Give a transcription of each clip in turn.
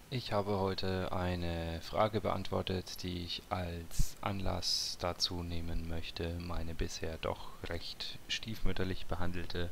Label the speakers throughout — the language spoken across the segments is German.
Speaker 1: Ich habe heute eine Frage beantwortet, die ich als Anlass dazu nehmen möchte, meine bisher doch recht stiefmütterlich behandelte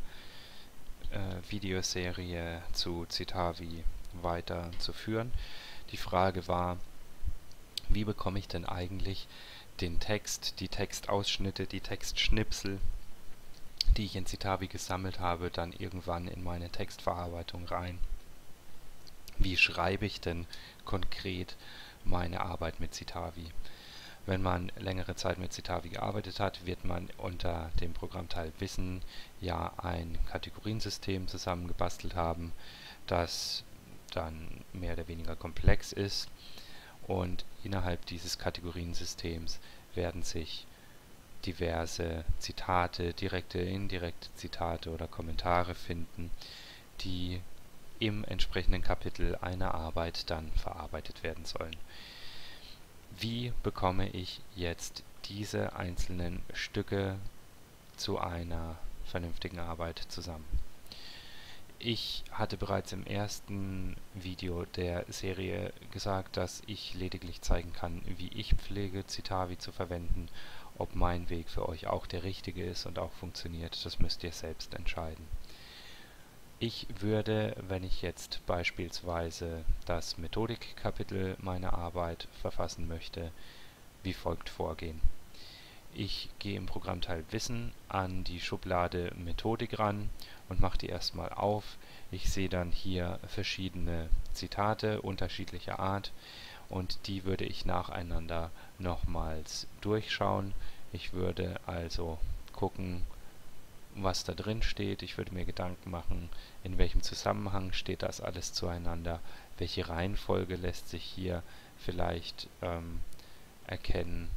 Speaker 1: Videoserie zu Citavi weiterzuführen. Die Frage war, wie bekomme ich denn eigentlich den Text, die Textausschnitte, die Textschnipsel, die ich in Citavi gesammelt habe, dann irgendwann in meine Textverarbeitung rein? Wie schreibe ich denn konkret meine Arbeit mit Citavi? Wenn man längere Zeit mit Citavi gearbeitet hat, wird man unter dem Programmteil Wissen ja ein Kategoriensystem zusammengebastelt haben, das dann mehr oder weniger komplex ist, und innerhalb dieses Kategoriensystems werden sich diverse Zitate, direkte, indirekte Zitate oder Kommentare finden, die im entsprechenden Kapitel einer Arbeit dann verarbeitet werden sollen. Wie bekomme ich jetzt diese einzelnen Stücke zu einer vernünftigen Arbeit zusammen? Ich hatte bereits im ersten Video der Serie gesagt, dass ich lediglich zeigen kann, wie ich pflege, Citavi zu verwenden. Ob mein Weg für euch auch der richtige ist und auch funktioniert, das müsst ihr selbst entscheiden. Ich würde, wenn ich jetzt beispielsweise das Methodikkapitel meiner Arbeit verfassen möchte, wie folgt vorgehen. Ich gehe im Programmteil Wissen an die Schublade Methodik ran und mache die erstmal auf. Ich sehe dann hier verschiedene Zitate unterschiedlicher Art und die würde ich nacheinander nochmals durchschauen. Ich würde also gucken, was da drin steht. Ich würde mir Gedanken machen, in welchem Zusammenhang steht das alles zueinander, welche Reihenfolge lässt sich hier vielleicht erkennen,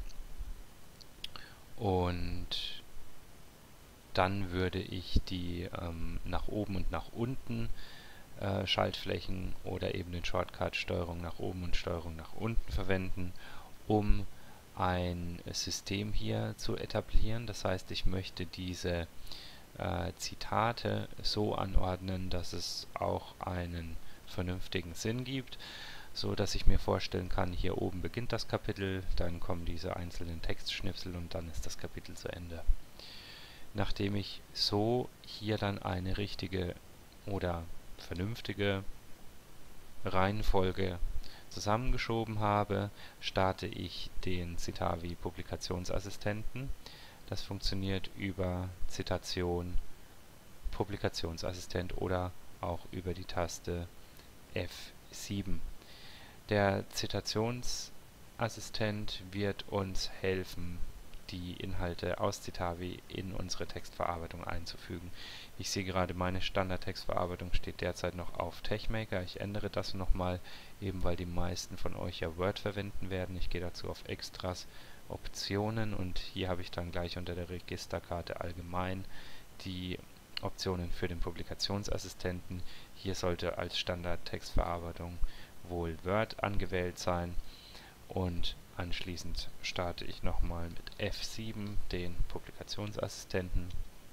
Speaker 1: und dann würde ich die nach oben und nach unten Schaltflächen oder eben den Shortcut Steuerung nach oben und Steuerung nach unten verwenden, um ein System hier zu etablieren. Das heißt, ich möchte diese Zitate so anordnen, dass es auch einen vernünftigen Sinn gibt, so dass ich mir vorstellen kann, hier oben beginnt das Kapitel, dann kommen diese einzelnen Textschnipsel und dann ist das Kapitel zu Ende. Nachdem ich so hier dann eine richtige oder vernünftige Reihenfolge zusammengeschoben habe, starte ich den Citavi Publikationsassistenten. Das funktioniert über Zitation Publikationsassistent oder auch über die Taste F7. Der Zitationsassistent wird uns helfen, die Inhalte aus Citavi in unsere Textverarbeitung einzufügen. Ich sehe gerade, meine Standard-Textverarbeitung steht derzeit noch auf TeXmaker. Ich ändere das nochmal, eben weil die meisten von euch ja Word verwenden werden. Ich gehe dazu auf Extras, Optionen, und hier habe ich dann gleich unter der Registerkarte allgemein die Optionen für den Publikationsassistenten. Hier sollte als Standard-Textverarbeitung wohl Word angewählt sein, und anschließend starte ich nochmal mit F7 den Publikationsassistenten,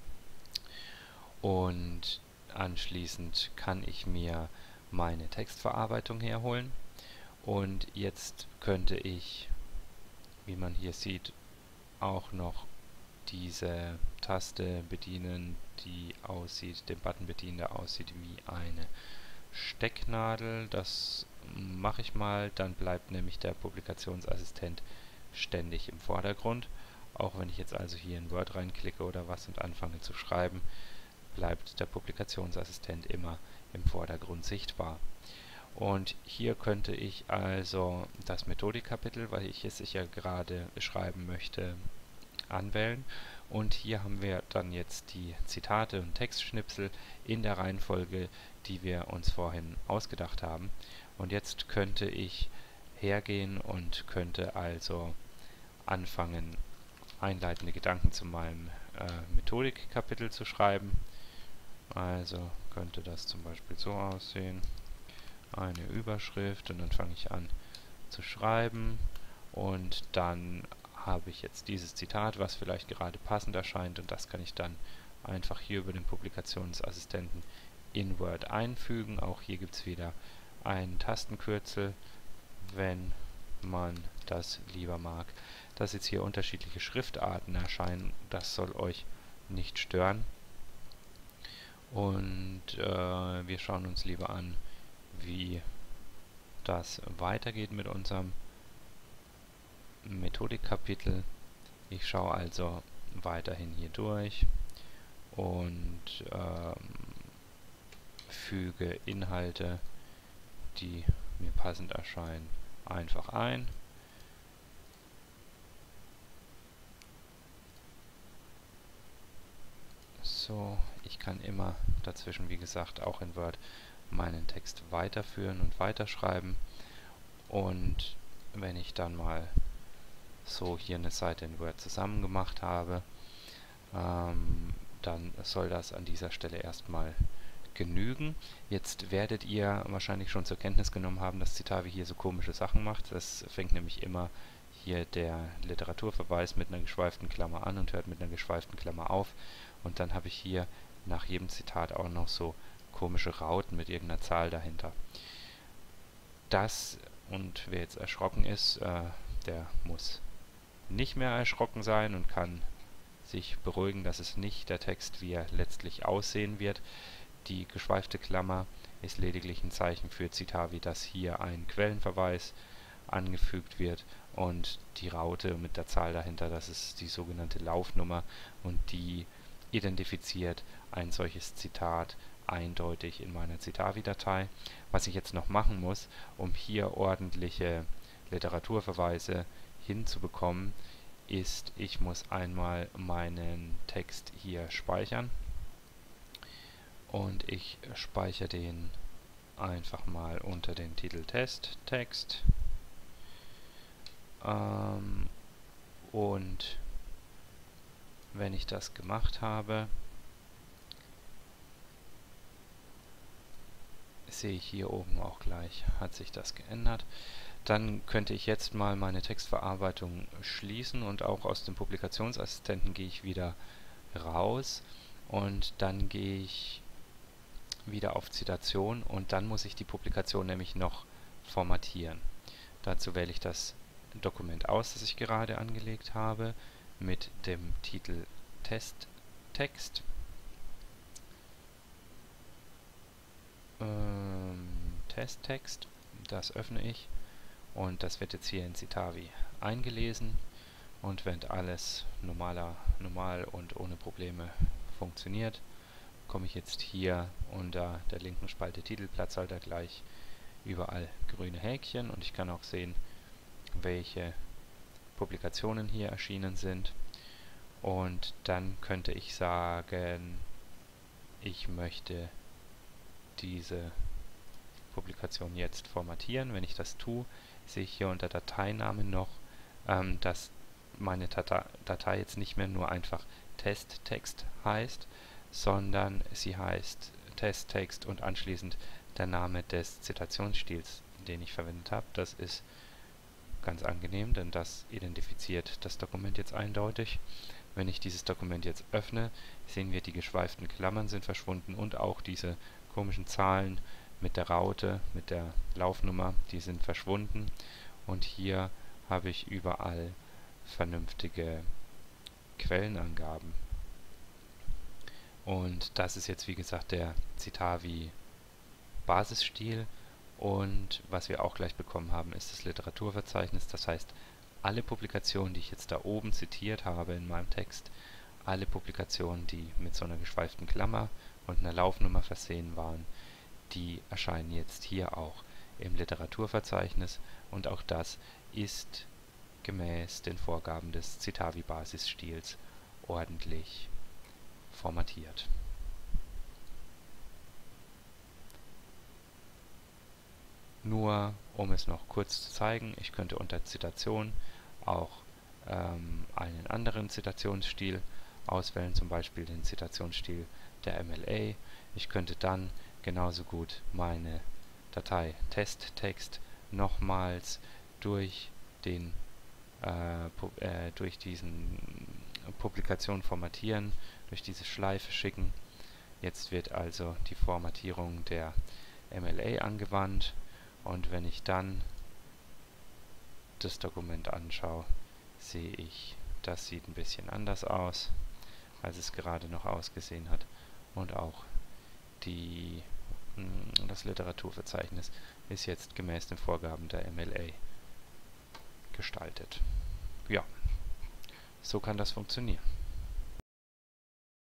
Speaker 1: und anschließend kann ich mir meine Textverarbeitung herholen, und jetzt könnte ich, wie man hier sieht, auch noch diese Taste bedienen, die aussieht, den Button bedienen, der aussieht wie eine Stecknadel. Das mache ich mal, dann bleibt nämlich der Publikationsassistent ständig im Vordergrund. Auch wenn ich jetzt also hier in Word reinklicke oder was und anfange zu schreiben, bleibt der Publikationsassistent immer im Vordergrund sichtbar. Und hier könnte ich also das Methodikkapitel, weil ich es ja gerade beschreiben möchte, anwählen. Und hier haben wir dann jetzt die Zitate und Textschnipsel in der Reihenfolge, die wir uns vorhin ausgedacht haben. Und jetzt könnte ich hergehen und könnte also anfangen, einleitende Gedanken zu meinem Methodikkapitel zu schreiben. Also könnte das zum Beispiel so aussehen: eine Überschrift, und dann fange ich an zu schreiben, und dann habe ich jetzt dieses Zitat, was vielleicht gerade passend erscheint, und das kann ich dann einfach hier über den Publikationsassistenten in Word einfügen. Auch hier gibt es wieder ein Tastenkürzel, wenn man das lieber mag. Dass jetzt hier unterschiedliche Schriftarten erscheinen, das soll euch nicht stören. Und wir schauen uns lieber an, wie das weitergeht mit unserem Methodikkapitel. Ich schaue also weiterhin hier durch und füge Inhalte, die mir passend erscheinen, einfach ein. So, ich kann immer dazwischen, wie gesagt, auch in Word meinen Text weiterführen und weiterschreiben. Und wenn ich dann mal so hier eine Seite in Word zusammen gemacht habe, dann soll das an dieser Stelle erstmal genügen. Jetzt werdet ihr wahrscheinlich schon zur Kenntnis genommen haben, dass Citavi hier so komische Sachen macht. Das fängt nämlich immer hier der Literaturverweis mit einer geschweiften Klammer an und hört mit einer geschweiften Klammer auf. Und dann habe ich hier nach jedem Zitat auch noch so komische Rauten mit irgendeiner Zahl dahinter. Das, und wer jetzt erschrocken ist, der muss nicht mehr erschrocken sein und kann sich beruhigen, dass es nicht der Text, wie er letztlich aussehen wird. Die geschweifte Klammer ist lediglich ein Zeichen für Citavi, dass hier ein Quellenverweis angefügt wird, und die Raute mit der Zahl dahinter, das ist die sogenannte Laufnummer, und die identifiziert ein solches Zitat eindeutig in meiner Citavi-Datei. Was ich jetzt noch machen muss, um hier ordentliche Literaturverweise hinzubekommen, ist, ich muss einmal meinen Text hier speichern, und ich speichere den einfach mal unter dem Titel Testtext. Und wenn ich das gemacht habe, sehe ich hier oben auch gleich, hat sich das geändert. Dann könnte ich jetzt mal meine Textverarbeitung schließen, und auch aus dem Publikationsassistenten gehe ich wieder raus, und dann gehe ich wieder auf Zitation, und dann muss ich die Publikation nämlich noch formatieren. Dazu wähle ich das Dokument aus, das ich gerade angelegt habe, mit dem Titel Testtext. Testtext, das öffne ich, und das wird jetzt hier in Citavi eingelesen, und wenn alles normal und ohne Probleme funktioniert, komme ich jetzt hier unter der linken Spalte Titelplatzhalter gleich überall grüne Häkchen, und ich kann auch sehen, welche Publikationen hier erschienen sind. Und dann könnte ich sagen, ich möchte diese Publikation jetzt formatieren. Wenn ich das tue, sehe ich hier unter Dateinamen noch, dass meine Datei jetzt nicht mehr nur einfach Testtext heißt, sondern sie heißt Testtext und anschließend der Name des Zitationsstils, den ich verwendet habe. Das ist ganz angenehm, denn das identifiziert das Dokument jetzt eindeutig. Wenn ich dieses Dokument jetzt öffne, sehen wir, die geschweiften Klammern sind verschwunden, und auch diese komischen Zahlen mit der Raute, mit der Laufnummer, die sind verschwunden, und hier habe ich überall vernünftige Quellenangaben. Und das ist jetzt, wie gesagt, der Citavi Basisstil, und was wir auch gleich bekommen haben, ist das Literaturverzeichnis. Das heißt, alle Publikationen, die ich jetzt da oben zitiert habe in meinem Text, alle Publikationen, die mit so einer geschweiften Klammer und einer Laufnummer versehen waren, die erscheinen jetzt hier auch im Literaturverzeichnis, und auch das ist gemäß den Vorgaben des Citavi Basisstils ordentlich formatiert. Nur um es noch kurz zu zeigen, ich könnte unter Zitation auch einen anderen Zitationsstil auswählen, zum Beispiel den Zitationsstil der MLA. Ich könnte dann genauso gut meine Datei Testtext nochmals durch diesen Publikation formatieren, durch diese Schleife schicken. Jetzt wird also die Formatierung der MLA angewandt, Und wenn ich dann das Dokument anschaue, sehe ich, das sieht ein bisschen anders aus, als es gerade noch ausgesehen hat. Und auch das Literaturverzeichnis ist jetzt gemäß den Vorgaben der MLA gestaltet. Ja, so kann das funktionieren.